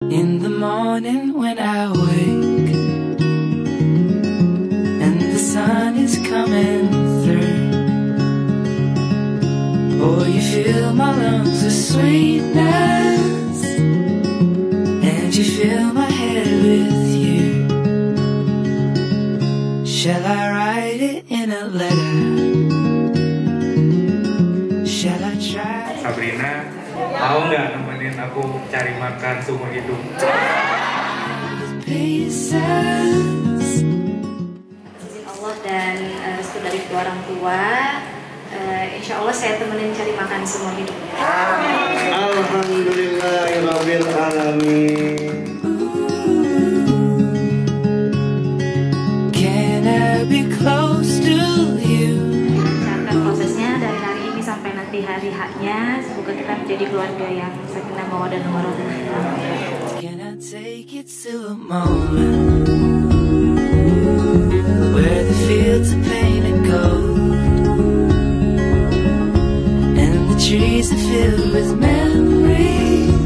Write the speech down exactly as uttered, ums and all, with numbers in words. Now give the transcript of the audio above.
In the morning when I wake and the sun is coming through, boy, you fill my lungs with sweetness, and you fill my head with you. Shall I write it in a letter? Shall I try? Sabrina, mau nggak nemenin aku cari makan seumur hidup? Izin Allah dan uh, restu dari kedua orang tua, uh, insya Allah saya temenin cari makan seumur hidup. Alhamdulillahirabbil alamin. Can I be close to you? Lancarkan prosesnya dari hari ini sampai nanti hari haknya. Semoga kita menjadi keluarga yang sakinah mawaddah dan warahmah. Can I take it to a moment where the fields are painted gold and the trees are filled with memories?